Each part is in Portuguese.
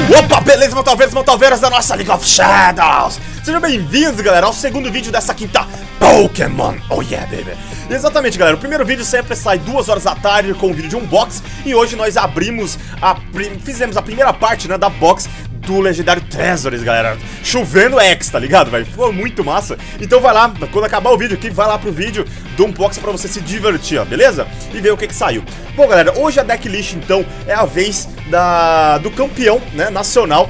Opa, beleza, Montalveiras da nossa League of Shadows! Sejam bem-vindos, galera, ao segundo vídeo dessa quinta Pokémon! Oh yeah, baby! Exatamente, galera, o primeiro vídeo sempre sai 2 horas da tarde com um vídeo de unbox. E hoje nós fizemos a primeira parte, né, da box do legendário Treasuries, galera. Chovendo X, tá ligado, velho? Ficou muito massa. Então vai lá, quando acabar o vídeo aqui, vai lá pro vídeo do unboxing pra você se divertir, ó, beleza? E ver o que saiu. Bom, galera, hoje a decklist, então, é a vez do campeão, né, nacional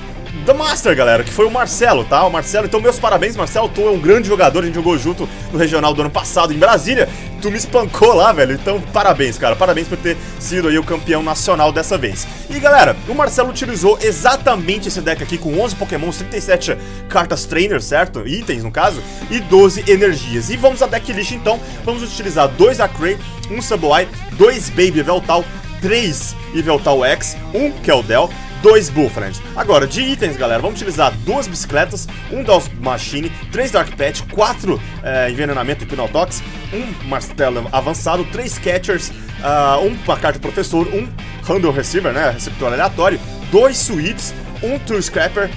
da Master, galera, que foi o Marcelo, tá? O Marcelo, então meus parabéns, Marcelo, tu é um grande jogador, a gente jogou junto no regional do ano passado em Brasília, tu me espancou lá, velho, então parabéns, cara, parabéns por ter sido aí o campeão nacional dessa vez. E galera, o Marcelo utilizou exatamente esse deck aqui com 11 Pokémons, 37 cartas trainer, certo? Itens, no caso, e 12 energias. E vamos à decklist, então, vamos utilizar 2 Acray, 1 Sableye, 2 Baby Yveltal, 3 Yveltal X, 1 Keldeo, 2 Bullfriend. Agora, de itens, galera, vamos utilizar 2 bicicletas, 1 Dust Machine, 3 Dark Pet, 4 envenenamento Hipnotox, 1 martelo avançado, 3 Catchers, 1 carta professor, 1 Handle Receiver, né, receptor aleatório, 2 Sweets, 1 Tool Scrapper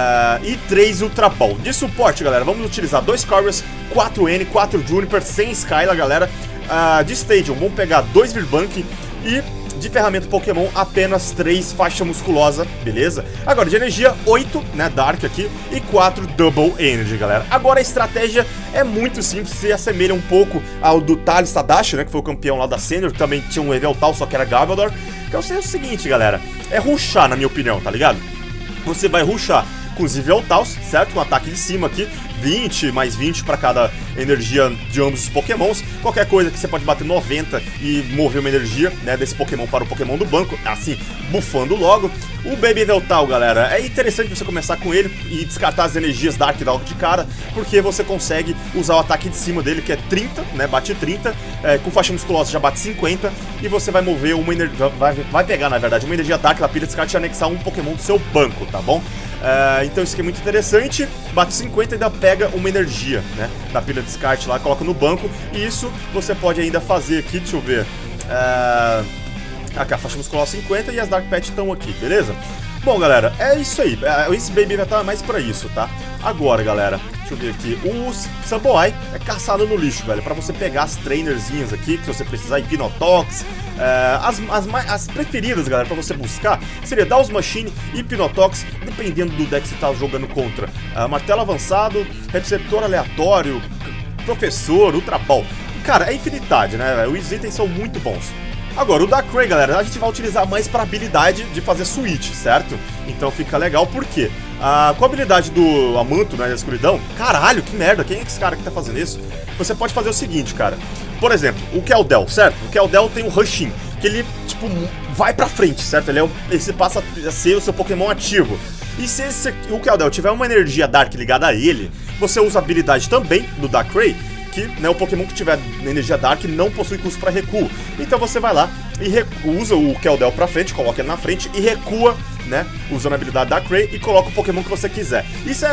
e 3 Ultra Ball. De suporte, galera, vamos utilizar 2 Corvus, 4 N, 4 Juniper, sem Skyla, galera. De Stadium, vamos pegar 2 Virbank e de ferramenta Pokémon, apenas 3 faixa musculosa, beleza? Agora, de energia, 8, né, Dark aqui, e 4 Double Energy, galera. Agora, a estratégia é muito simples, se assemelha um pouco ao do Thales Tadashi, né, que foi o campeão lá da Senior, que também tinha um Yveltal, só que era Garbodor. Que é o seguinte, galera, é rushar, na minha opinião, tá ligado? Você vai rushar com os Yveltals, certo? Com um ataque de cima aqui, 20 mais 20 para cada energia de ambos os Pokémons. Qualquer coisa que você pode bater 90 e mover uma energia, né, desse Pokémon para o Pokémon do banco, assim, bufando logo. O Baby Yveltal, galera, é interessante você começar com ele e descartar as energias Dark logo de cara, porque você consegue usar o ataque de cima dele, que é 30, né, bate 30, com faixa musculosa já bate 50, e você vai mover uma energia, vai pegar, na verdade, uma energia Dark da pilha de descarte e anexar um Pokémon do seu banco, tá bom? Então isso aqui é muito interessante, bate 50 e ainda pega uma energia, né, da pilha de descarte lá, coloca no banco, e isso você pode ainda fazer aqui, deixa eu ver, aqui a faixa muscular 50 e as Dark Pet estão aqui, beleza? Bom, galera, é isso aí, esse Baby Yveltal é mais pra isso, tá? Agora, galera, deixa eu ver aqui, o Sableye é caçado no lixo, velho, pra você pegar as trainerzinhas aqui, que você precisar, Hipnotox, as preferidas, galera, pra você buscar, seria Dust Machine, Hipnotox, dependendo do deck que você tá jogando contra, martelo avançado, receptor aleatório, professor, Ultra Ball. Cara, é infinidade, né? Os itens são muito bons. Agora, o Darkrai, galera, a gente vai utilizar mais pra habilidade de fazer switch, certo? Então fica legal, por quê? Com a habilidade do Amanto, né, da escuridão, caralho, que merda, quem é esse cara que tá fazendo isso? Você pode fazer o seguinte, cara. Por exemplo, o Keldeo, certo? O Keldeo tem o Rushing, que ele, tipo, vai pra frente, certo? Ele passa a ser o seu Pokémon ativo. E se o Keldeo tiver uma energia Dark ligada a ele, você usa a habilidade também do Darkrai, que, né, o Pokémon que tiver energia Dark não possui custo para recuo. Então você vai lá e usa o Keldeo pra frente, coloca ele na frente e recua, né, usando a habilidade da Darkrai e coloca o Pokémon que você quiser. Isso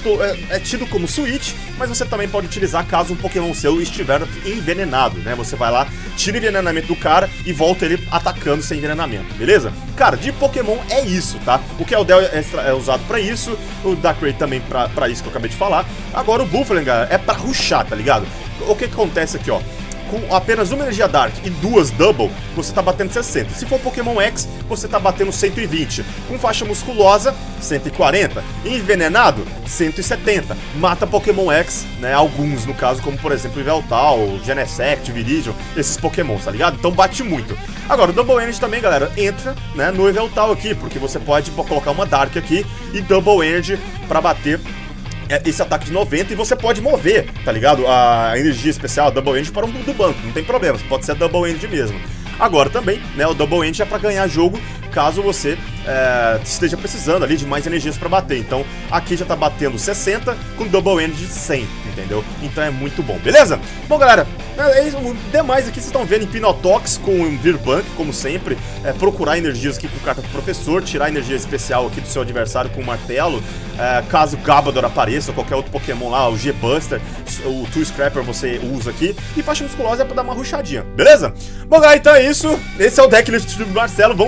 é tido como switch, mas você também pode utilizar caso um Pokémon seu estiver envenenado, né? Você vai lá, tira o envenenamento do cara e volta ele atacando sem envenenamento, beleza? Cara, de Pokémon é isso, tá? O Keldeo é usado pra isso, o Darkrai também pra isso que eu acabei de falar. Agora o Bullfriend, galera, é pra rushar, tá ligado? O que acontece aqui, ó? Com apenas uma energia Dark e 2 Double, você tá batendo 60. Se for Pokémon X, você tá batendo 120. Com faixa musculosa, 140. Envenenado, 170. Mata Pokémon X, né? Alguns, no caso, como por exemplo Yveltal, Genesect, Viridian, esses Pokémon, tá ligado? Então bate muito. Agora, o Double Energy também, galera, entra, né, no Yveltal aqui, porque você pode colocar uma Dark aqui e Double Energy pra bater esse ataque de 90 e você pode mover, tá ligado? A energia especial, a Double Energy para um do banco, não tem problema, pode ser a Double Energy mesmo. Agora também, né, o Double Energy é pra ganhar jogo caso você esteja precisando ali de mais energias pra bater. Então aqui já tá batendo 60 com Double Energy 100, entendeu? Então é muito bom, beleza? Bom, galera, o demais aqui vocês estão vendo Hipnotox com Virbank, como sempre, procurar energias aqui com carta do professor, tirar energia especial aqui do seu adversário com o martelo, caso Garbodor apareça ou qualquer outro Pokémon lá, o G-Buster, o Tool Scrapper você usa aqui, e faixa musculosa é pra dar uma rushadinha, beleza? Bom, galera, então é isso, esse é o decklist do Marcelo, vamos ver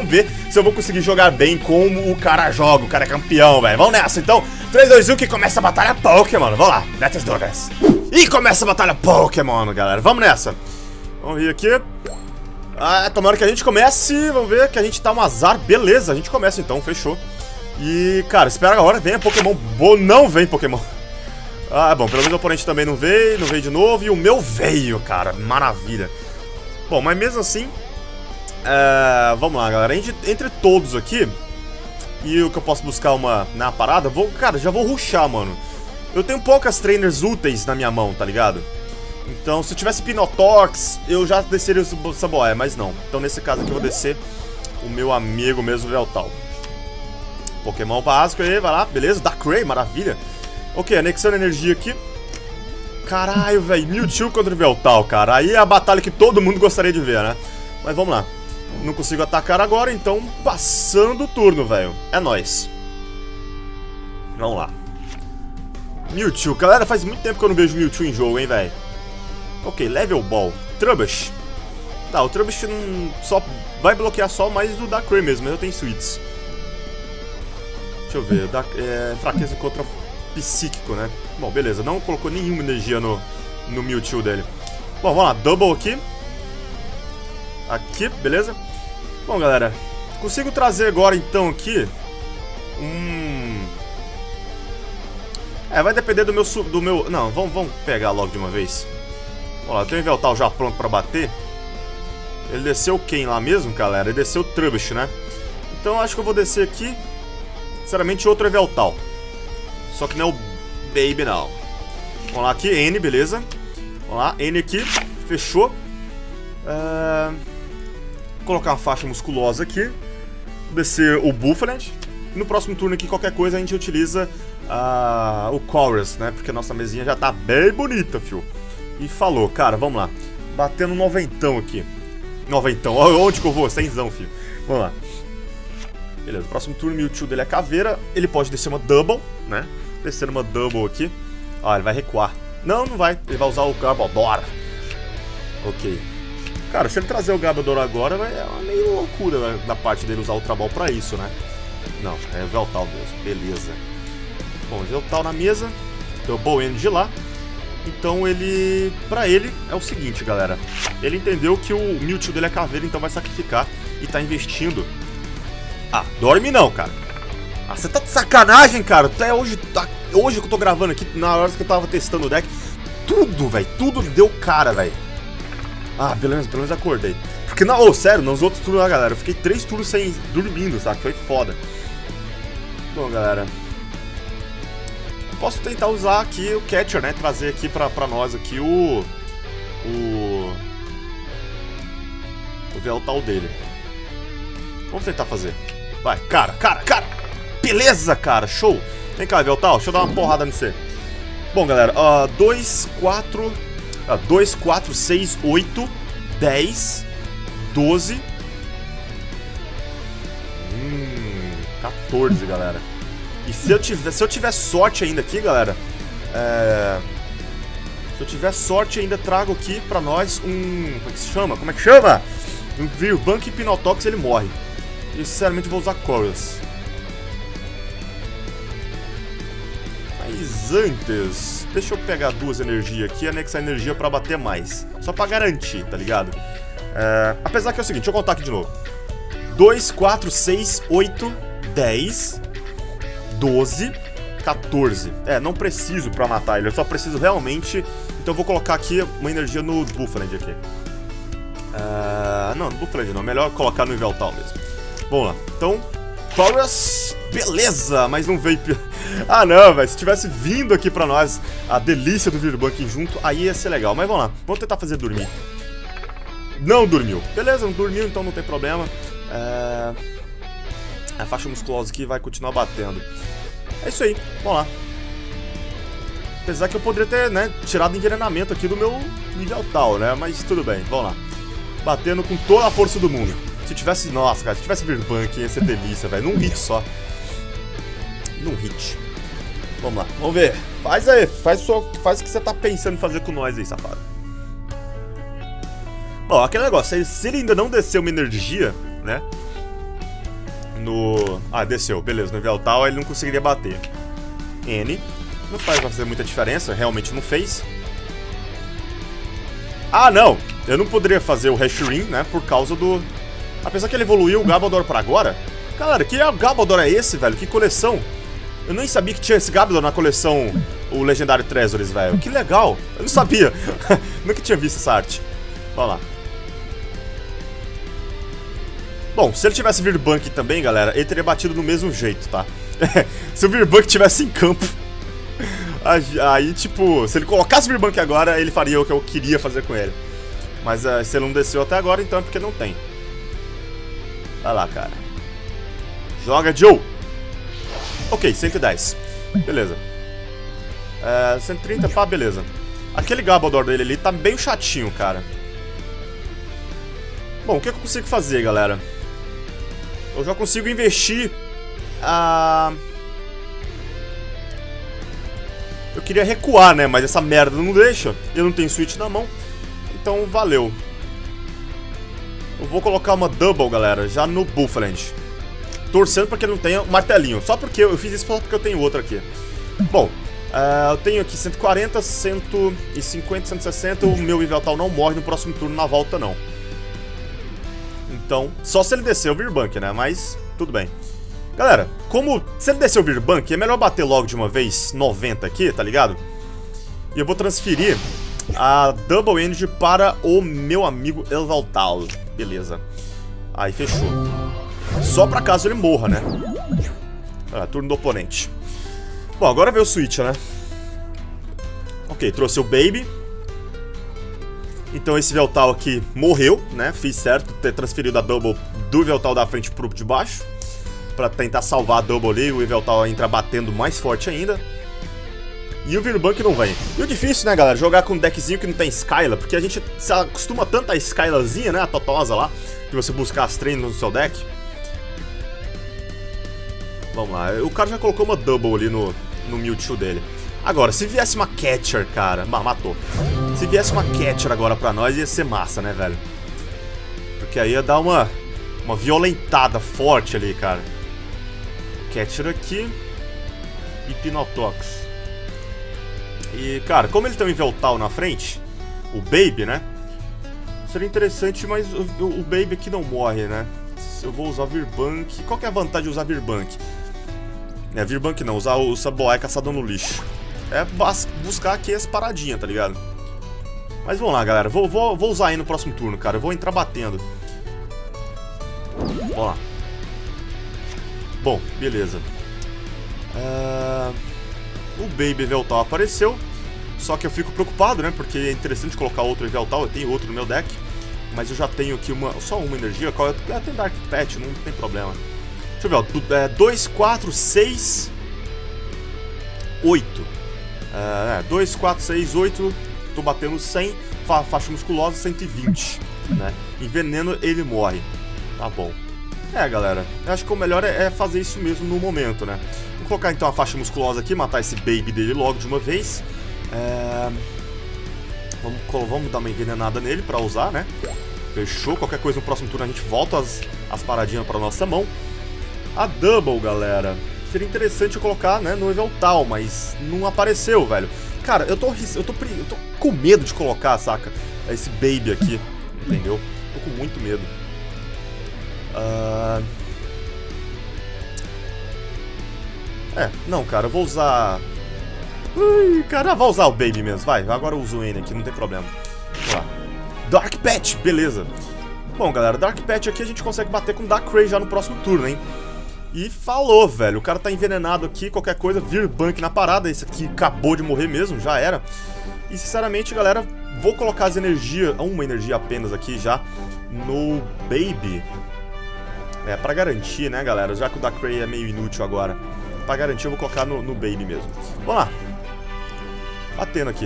se eu vou conseguir jogar bem como o cara joga. O cara é campeão, velho. Vamos nessa, então. 3, 2, 1, que começa a batalha Pokémon. Vamos lá, let's do this. E começa a batalha Pokémon, galera. Vamos nessa. Vamos vir aqui. Ah, tomara que a gente comece. Vamos ver que a gente tá um azar. Beleza, a gente começa então, fechou. E, cara, espera agora. Venha Pokémon. Não vem Pokémon. Ah, bom, pelo menos o oponente também não veio de novo. E o meu veio, cara, maravilha. Bom, mas mesmo assim, vamos lá, galera. Entre todos aqui, e o que eu posso buscar na parada, cara, já vou rushar, mano. Eu tenho poucas trainers úteis na minha mão, tá ligado? Então, se eu tivesse Pinotox, eu já desceria o Saboé, mas não. Então, nesse caso aqui, eu vou descer o meu amigo mesmo, o Veltal. Pokémon básico aí, vai lá, beleza. Darkrai, maravilha. Ok, anexando energia aqui. Caralho, velho, Mewtwo contra o Veltal, cara. Aí é a batalha que todo mundo gostaria de ver, né? Mas vamos lá. Não consigo atacar agora, então passando o turno, velho. É nóis. Vamos lá. Mewtwo, galera, faz muito tempo que eu não vejo Mewtwo em jogo, hein, velho. Ok, Level Ball. Trubbish. Tá, o Trubbish não só vai bloquear só mais o Darkrai mesmo, mas eu tenho Sweets. Deixa eu ver, fraqueza contra psíquico, né? Bom, beleza, não colocou nenhuma energia no Mewtwo dele. Bom, vamos lá, Double aqui. Aqui, beleza? Bom, galera, consigo trazer agora então aqui vai depender do meu... Não, vamos pegar logo de uma vez. Vamos lá, eu tenho o Veltal já pronto pra bater. Ele desceu quem lá mesmo, galera? Ele desceu o Trubbish, né? Então eu acho que eu vou descer aqui. Sinceramente, outro é Veltal. Só que não é o Baby, não. Vamos lá aqui, N, beleza. Vamos lá, N aqui, fechou. Vou colocar uma faixa musculosa aqui. Vou descer o Bufflet. E no próximo turno aqui, qualquer coisa, a gente utiliza o Chorus, né? Porque a nossa mesinha já tá bem bonita, fio. E falou, cara, vamos lá. Batendo noventão aqui. Noventão, onde que eu vou? Cenzão, filho. Vamos lá. Beleza, próximo turno, o Mewtwo dele é caveira. Ele pode descer uma Double, né? Descer uma Double aqui. Ah, ele vai recuar. Não, não vai. Ele vai usar o Garbodor. Ok. Cara, se ele trazer o Garbodor agora, é uma meio loucura, né, da parte dele usar o Ultra Ball pra isso, né? Não, é o Veltal mesmo. Beleza. Bom, Veltal na mesa. Double Energy lá. Então ele... Pra ele é o seguinte, galera. Ele entendeu que o Mewtwo dele é caveira, então vai sacrificar e tá investindo. Ah, dorme não, cara. Ah, você tá de sacanagem, cara. Até hoje que eu tô gravando aqui, na hora que eu tava testando o deck, tudo, velho, tudo deu cara, velho. Ah, pelo menos acordei. Porque, não, sério, nos outros turnos lá, galera, eu fiquei 3 turnos sem dormindo, sabe? Foi foda. Bom, galera, eu posso tentar usar aqui o Catcher, né? Trazer aqui pra nós aqui o Veltal dele. Vamos tentar fazer. Vai, cara. Beleza, cara, show. Vem cá, Veltal, deixa eu dar uma porrada no você. Bom, galera, 2, 4, 6, 8, 10, 12, 14, galera. E se eu tiver sorte ainda aqui, galera, se eu tiver sorte ainda trago aqui pra nós como é que chama? Um Virbank e Pinotox, ele morre. E sinceramente vou usar Chorus. Mas antes, deixa eu pegar 2 energias aqui e anexar energia pra bater mais. Só pra garantir, tá ligado? Apesar que é o seguinte, deixa eu contar aqui de novo. 2, 4, 6, 8, 10, 12, 14. Não preciso pra matar ele, eu só preciso realmente... Então eu vou colocar aqui uma energia no Bufflet aqui. Não, no Bufflet não, melhor colocar no Veltal mesmo. Vamos lá, então, Chorus, beleza, mas não veio... Ah não, velho, se tivesse vindo aqui pra nós a delícia do Virbank junto, aí ia ser legal. Mas vamos lá, vamos tentar fazer dormir. Não dormiu, beleza, não dormiu, então não tem problema. A faixa musculosa aqui vai continuar batendo. É isso aí, vamos lá. Apesar que eu poderia ter, né, tirado envenenamento aqui do meu nível tal, né, mas tudo bem, vamos lá. Batendo com toda a força do mundo. Se tivesse, nossa, cara, se tivesse Virbank ia ser delícia, velho. Num hit só. Num hit. Vamos lá, vamos ver. Faz aí, faz o que você tá pensando em fazer com nós aí, safado. Bom, aquele negócio, se ele ainda não desceu uma energia, né? no... Ah, desceu, beleza, no Yveltal ele não conseguiria bater. N, não vai fazer muita diferença, realmente não fez. Ah, não, eu não poderia fazer o Reshiram, né, por causa do... Apesar que ele evoluiu o Gabaldor pra agora. Galera, que Gabaldor é esse, velho? Que coleção? Eu nem sabia que tinha esse Gabaldor na coleção, o Legendary Treasures, velho. Que legal, eu não sabia. Nunca tinha visto essa arte. Vamos lá. Bom, se ele tivesse Virbank também, galera, ele teria batido do mesmo jeito, tá? Se o Virbank tivesse em campo, aí, tipo, se ele colocasse o Virbank agora, ele faria o que eu queria fazer com ele. Mas se ele não desceu até agora, então é porque não tem. Vai lá, cara. Joga, Joe! Ok, 110. Beleza. 130, pá, beleza. Aquele Gabaldor dele ali tá bem chatinho, cara. Bom, o que eu consigo fazer, galera? Eu já consigo investir Eu queria recuar, né? Mas essa merda não deixa. Eu não tenho Switch na mão. Então, valeu. Eu vou colocar uma Double, galera, já no Buffland. Torcendo pra que ele não tenha um martelinho. Só porque eu fiz isso só porque eu tenho outro aqui. Bom, eu tenho aqui 140, 150, 160. O meu Yveltal não morre no próximo turno na volta, não. Então, só se ele descer o Virbank, né? Mas, tudo bem. Galera, como se ele descer o Virbank, é melhor bater logo de uma vez 90 aqui, tá ligado? E eu vou transferir a Double Energy para o meu amigo Yveltal. Beleza. Aí, fechou. Só pra caso ele morra, né? Turno do oponente. Bom, agora veio o Switch, né? Ok, trouxe o Baby. Então esse Yveltal aqui morreu, né? Fiz certo ter transferido a Double do Yveltal da frente pro de baixo, pra tentar salvar a Double ali. O Yveltal entra batendo mais forte ainda. E o Virbank não vem. E o difícil, né, galera? Jogar com um deckzinho que não tem Skyla, porque a gente se acostuma tanto a Skylazinha, né? A totosa lá, de você buscar as trends no seu deck. Vamos lá. O cara já colocou uma Double ali no Mewtwo dele. Agora, se viesse uma Catcher, cara... Matou. Se viesse uma Catcher agora pra nós, ia ser massa, né, velho? Porque aí ia dar uma violentada forte ali, cara. Catcher aqui. Hipnotox. E, cara, como ele tem um Yveltal na frente, o Baby, né? Seria interessante, mas o Baby aqui não morre, né? Eu vou usar Virbank. Qual que é a vantagem de usar Virbank? Virbank não, usar o Saboai caçador no lixo. É buscar aqui as paradinhas, tá ligado? Mas vamos lá, galera. Vou usar aí no próximo turno, cara. Eu vou entrar batendo. Vamos lá. Bom, beleza. O Baby Yveltal apareceu. Só que eu fico preocupado, né? Porque é interessante colocar outro Yveltal. Eu tenho outro no meu deck. Mas eu já tenho aqui só uma energia. Eu tenho Dark Pet, não tem problema. Deixa eu ver, 2, 4, 6, 8. 2, 4, 6, 8. Tô batendo 100. Faixa musculosa, 120. Né? Enveneno, ele morre. Tá bom. Galera. Eu acho que o melhor é fazer isso mesmo no momento, né? Vou colocar então a faixa musculosa aqui. Matar esse Baby dele logo de uma vez. Vamos dar uma envenenada nele pra usar, né? Fechou. Qualquer coisa no próximo turno a gente volta as paradinhas pra nossa mão. A Double, galera, seria interessante eu colocar, né, no Yveltal, mas não apareceu, velho. Cara, eu tô com medo de colocar, saca? Esse Baby aqui, entendeu? Tô com muito medo. Não, cara, eu vou usar... cara, vou usar o Baby mesmo, vai. Agora eu uso o N aqui, não tem problema. Vamos lá. Dark Pet, beleza. Bom, galera, Dark Pet aqui a gente consegue bater com Dark Ray já no próximo turno, hein? E falou, velho. O cara tá envenenado aqui, qualquer coisa, Virbank na parada. Esse aqui acabou de morrer mesmo, já era. E sinceramente, galera, vou colocar as energias, uma energia apenas aqui já, no Baby. Pra garantir, né, galera? Já que o Darkrai é meio inútil agora. Pra garantir, eu vou colocar no Baby mesmo. Vamos lá. Batendo aqui.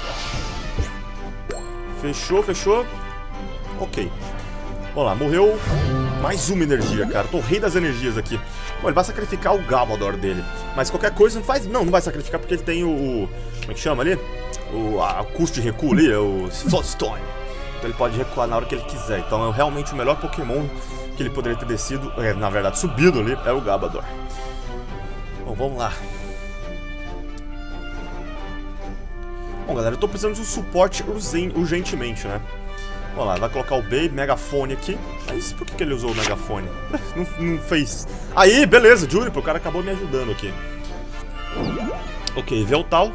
Fechou, fechou. Ok. Vamos lá, morreu mais uma energia, cara. Tô rei das energias aqui. Bom, ele vai sacrificar o Gabaldor dele. Mas qualquer coisa não faz... Não vai sacrificar porque ele tem o... Como é que chama ali? O custo de recuo ali, o Slowstone. Então ele pode recuar na hora que ele quiser. Então é realmente o melhor Pokémon que ele poderia ter descido, na verdade subido ali, é o Gabador. Bom, vamos lá. Bom, galera, eu tô precisando de um suporte urgentemente, né? Vamos lá, vai colocar o Baby, megafone aqui. Mas por que ele usou o megafone? Não fez... Aí, beleza, Juniper, o cara acabou me ajudando aqui. Ok, Veltal.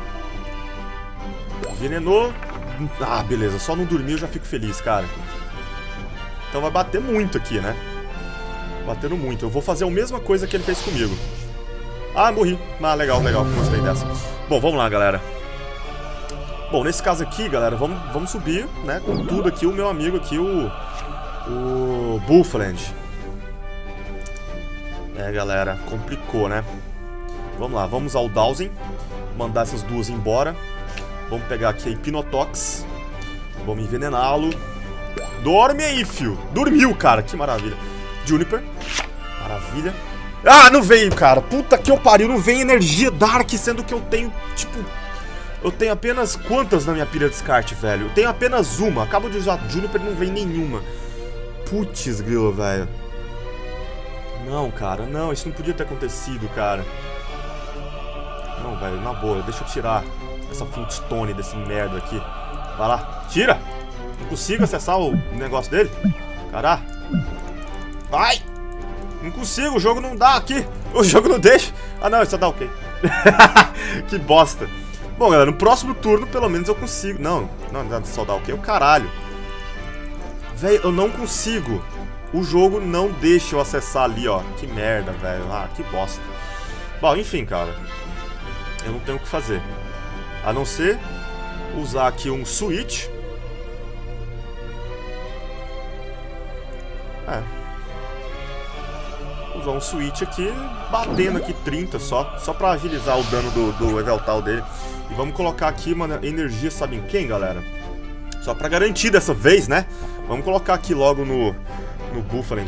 Venenou. Ah, beleza, só não dormir eu já fico feliz, cara. Então vai bater muito aqui, né? Batendo muito. Eu vou fazer a mesma coisa que ele fez comigo. Ah, morri. Ah, legal, legal, gostei dessa. Bom, vamos lá, galera. Bom, nesse caso aqui, galera, vamos subir, né, com tudo aqui, o meu amigo aqui, o Buffland. É, galera, complicou, né? Vamos lá, vamos ao Dowsing, mandar essas duas embora. Vamos pegar aqui a Hipnotox. Vamos envenená-lo. Dorme aí, fio. Dormiu, cara, que maravilha. Juniper, maravilha. Ah, não veio, cara, puta que eu pariu, não vem energia Dark, sendo que eu tenho, tipo... Eu tenho apenas quantas na minha pilha de descarte, velho? Eu tenho apenas uma. Acabo de usar Juniper e não vem nenhuma. Putz, grilo, velho. Não, cara. Não, isso não podia ter acontecido, cara. Não, velho. Na boa. Deixa eu tirar essa Flintstone desse merda aqui. Vai lá. Tira! Não consigo acessar o negócio dele. Caralho. Vai! Não consigo. O jogo não dá aqui. O jogo não deixa. Ah, não. Isso só dá ok. Que bosta. Bom, galera, no próximo turno, pelo menos, eu consigo... Não, só dá o quê? O caralho. Velho, eu não consigo. O jogo não deixa eu acessar ali, ó. Que merda, velho. Ah, que bosta. Bom, enfim, cara. Eu não tenho o que fazer. A não ser usar aqui um switch. Usar um switch aqui, batendo aqui 30 só pra agilizar o dano do Eveltal dele. E vamos colocar aqui uma energia, sabe em quem, galera? Só pra garantir dessa vez, né? Vamos colocar aqui logo no Buffland.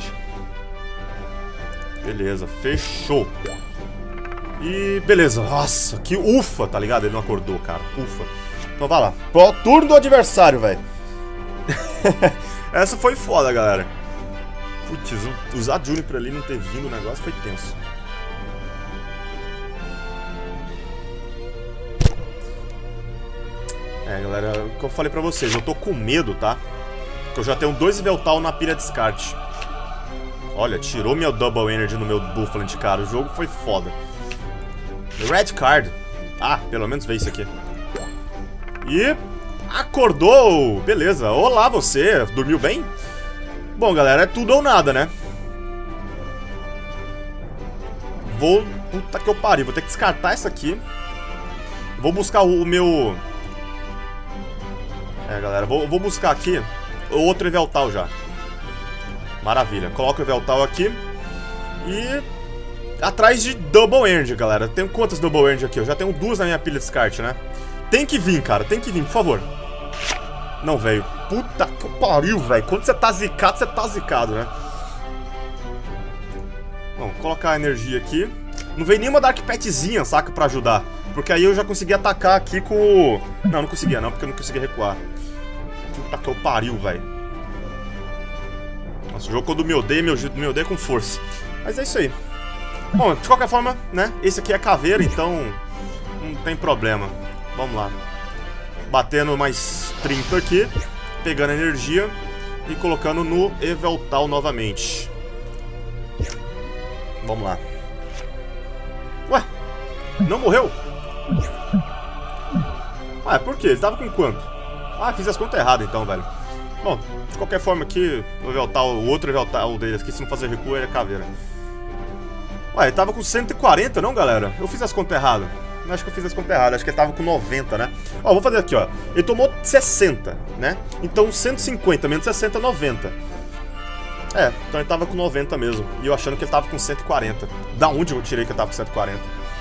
Beleza, fechou. E beleza, nossa, que ufa, tá ligado? Ele não acordou, cara, ufa. Então vai lá, pro turno do adversário, velho. Essa foi foda, galera. Putz, usar Juniper ali e não ter vindo o negócio foi tenso. É, galera, o que eu falei pra vocês, eu tô com medo, tá? Porque eu já tenho 2 Veltal na pilha descarte. Olha, tirou minha Double Energy no meu Buffland, cara. O jogo foi foda. Red Card. Ah, pelo menos veio isso aqui. E... acordou! Beleza. Olá, você. Dormiu bem? Bom, galera, é tudo ou nada, né? Puta que eu pariu. Vou ter que descartar essa aqui. Vou buscar o meu... É, galera, vou buscar aqui o outro Eveltal já. Maravilha. Coloco o Eveltal aqui. E... atrás de Double Energy, galera. Tenho quantas Double Energy aqui? Eu já tenho 2 na minha pilha de descarte, né? Tem que vir, cara. Tem que vir, por favor. Não veio. Puta que pariu, velho. Quando você tá zicado, né? Bom, colocar a energia aqui. Não veio nenhuma Dark Petzinha, saca? Pra ajudar. Porque aí eu já consegui atacar aqui com o... Não conseguia não, porque eu não conseguia recuar. Puta que eu pariu, velho. Nossa, o jogo quando me odeia com força. Mas é isso aí. Bom, de qualquer forma, né? Esse aqui é caveira, então não tem problema. Vamos lá. Batendo mais 30 aqui. Pegando energia e colocando no Eveltal novamente. Vamos lá. Ué, não morreu? Ué, por quê? Ele tava com quanto? Ah, fiz as contas erradas então, velho. Bom, de qualquer forma aqui, o outro Eveltal dele aqui, se não fazer recuo, ele é caveira. Ué, ele tava com 140, não, galera? Eu fiz as contas erradas. Acho que eu fiz as contas erradas, acho que ele tava com 90, né? Ó, vou fazer aqui, ó. Ele tomou 60, né? Então 150 menos 60 é 90. É, então ele tava com 90 mesmo. E eu achando que ele tava com 140. Da onde eu tirei que ele tava com 140?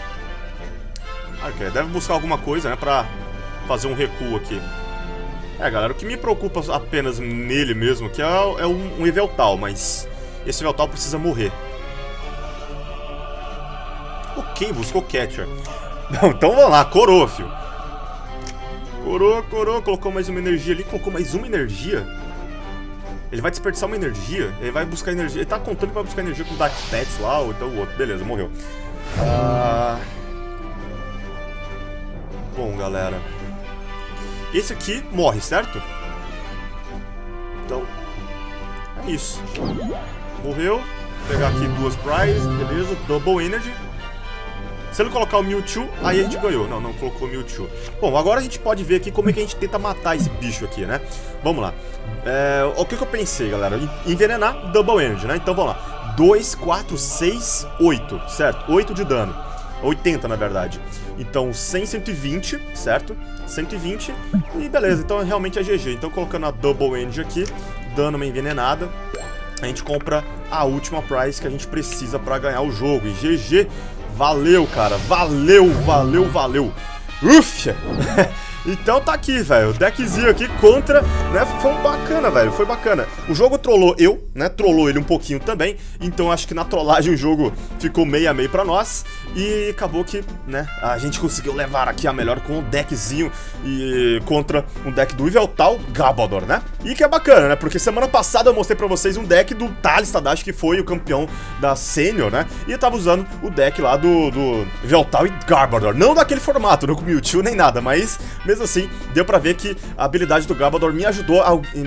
Ok, deve buscar alguma coisa, né? Pra fazer um recuo aqui. É, galera, o que me preocupa apenas nele mesmo aqui é um Eveltal, mas esse Eveltal precisa morrer. Ok, buscou Catcher. Então vamos lá, coroa, filho. Coroa, colocou mais uma energia ali, colocou mais uma energia. Ele vai desperdiçar uma energia, ele vai buscar energia. Ele tá contando que vai buscar energia com o Dark Pets lá, ou então o outro. Beleza, morreu. Bom, galera. Esse aqui morre, certo? Então, é isso. Morreu. Vou pegar aqui 2 prizes, beleza. Double Energy. Se ele colocar o Mewtwo, aí a gente ganhou. Não, não colocou o Mewtwo. Bom, agora a gente pode ver aqui como é que a gente tenta matar esse bicho aqui, né? Vamos lá. O que eu pensei, galera? Envenenar, Double Energy, né? Então vamos lá. 2, 4, 6, 8, certo? 8 de dano. 80, na verdade. Então 100, 120, certo? 120 e beleza, então realmente é GG. Então colocando a Double Energy aqui, dando uma envenenada, a gente compra a última prize que a gente precisa pra ganhar o jogo. E GG, valeu, cara, valeu, valeu, valeu. Ufa! Então tá aqui, velho, o deckzinho aqui contra, né, foi bacana, velho, foi bacana. O jogo trollou eu, né, trollou ele um pouquinho também, então acho que na trollagem o jogo ficou meio a meio pra nós. E acabou que, né, a gente conseguiu levar aqui a melhor com o deckzinho e contra um deck do Yveltal Garbodor, né? E que é bacana, né, porque semana passada eu mostrei pra vocês um deck do Thales Tadashi, que foi o campeão da Senior, né? E eu tava usando o deck lá do Yveltal e Garbodor, não daquele formato, não com Mewtwo nem nada, mas mesmo assim, deu pra ver que a habilidade do Garbodor me ajudou,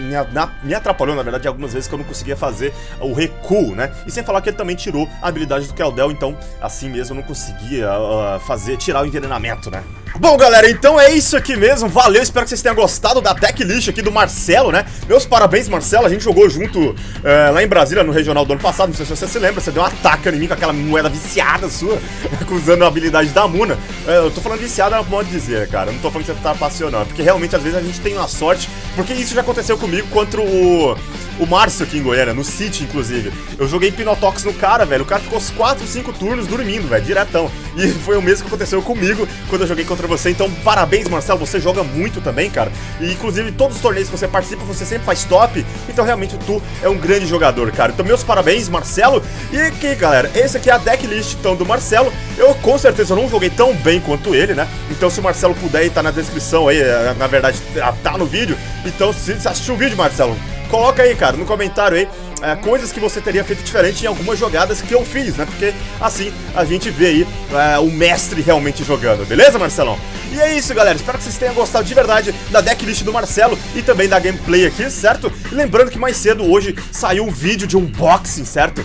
me atrapalhou, na verdade, algumas vezes que eu não conseguia fazer o recuo, né? E sem falar que ele também tirou a habilidade do Keldeo, então, assim mesmo, eu não conseguia tirar o envenenamento, né? Bom, galera, então é isso aqui mesmo, valeu, espero que vocês tenham gostado da deck list aqui do Marcelo, né? Meus parabéns, Marcelo, a gente jogou junto lá em Brasília, no regional do ano passado, não sei se você se lembra, você deu um ataque em mim com aquela moeda viciada sua, usando a habilidade da Muna. Eu tô falando viciada, é um modo de dizer, cara, eu não tô falando que você tá apaixonado, porque realmente às vezes a gente tem uma sorte, porque isso já aconteceu comigo contra o Márcio aqui em Goiânia, no City, inclusive. Eu joguei Hipnotox no cara, velho, o cara ficou uns 4, 5 turnos dormindo, velho, diretão. E foi o mesmo que aconteceu comigo quando eu joguei contra você, então parabéns, Marcelo, você joga muito também, cara. E inclusive todos os torneios que você participa, você sempre faz top, então realmente tu é um grande jogador, cara. Então meus parabéns, Marcelo. E aqui, galera, esse aqui é a decklist, então, do Marcelo. Eu com certeza não joguei tão bem quanto ele, né? Então se o Marcelo puder aí, tá na descrição aí, na verdade tá no vídeo. Então se você assistiu o vídeo, Marcelo, coloca aí, cara, no comentário aí coisas que você teria feito diferente em algumas jogadas que eu fiz, né? Porque assim a gente vê aí o mestre realmente jogando, beleza, Marcelão? E é isso, galera, espero que vocês tenham gostado de verdade da decklist do Marcelo e também da gameplay aqui, certo? E lembrando que mais cedo hoje saiu um vídeo de unboxing, certo?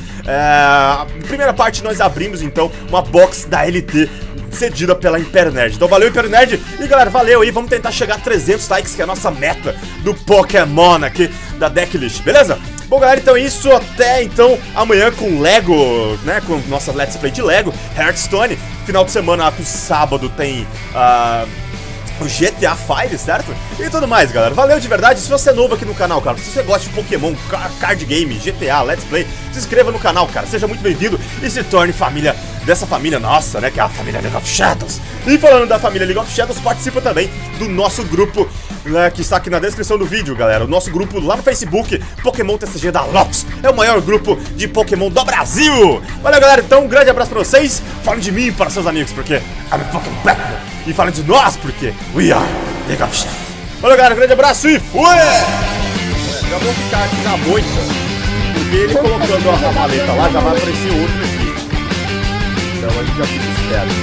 A primeira parte nós abrimos então uma box da LT cedida pela Hypernerd. Então valeu, Hypernerd, e galera, valeu aí, vamos tentar chegar a 300 likes, que é a nossa meta do Pokémon aqui da decklist, beleza? Bom, galera, então é isso, até então amanhã com Lego, né, com nossa Let's Play de Lego, Hearthstone. Final de semana, pro sábado, tem o GTA V, certo? E tudo mais, galera. Valeu de verdade. Se você é novo aqui no canal, cara, se você gosta de Pokémon, card game, GTA, Let's Play, se inscreva no canal, cara. Seja muito bem-vindo e se torne família dessa família nossa, né, que é a família League of Shadows. E falando da família League of Shadows, participa também do nosso grupo, né, que está aqui na descrição do vídeo, galera. O nosso grupo lá no Facebook, Pokémon TCG da Lopes. É o maior grupo de Pokémon do Brasil. Valeu, galera. Então, um grande abraço pra vocês. Falem de mim para seus amigos, porque I'm Pokémon Blackman. E falem de nós, porque we are League of Shadows. Valeu, galera. Um grande abraço e fui! Já vou ficar aqui na moita, porque ele colocando a maleta lá, já vai aparecer outro aqui. Então a gente já fica esperto.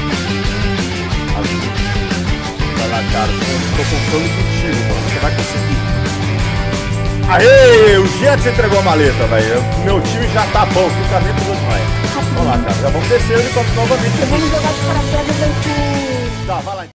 Vai lá, cara, tô contando contigo, mano. Você vai conseguir. Aê, o Jets entregou a maleta, velho. Meu time já tá bom, fica dentro dos mais. Vamos lá, cara, já vamos descer o helicóptero novamente. Vamos jogar de paraquedas aqui. Tá, vai lá.